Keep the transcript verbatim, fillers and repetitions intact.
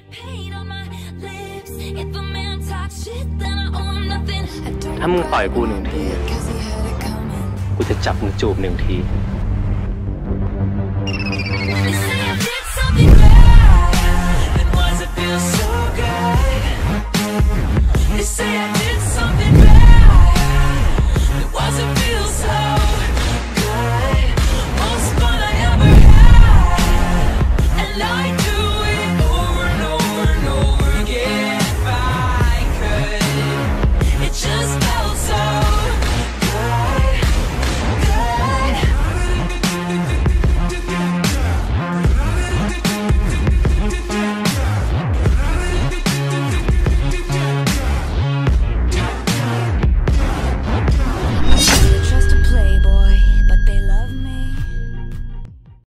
ถ้ามึงต่อยกูหนึ่งทีกูจะจับมึงจูบหนึ่งที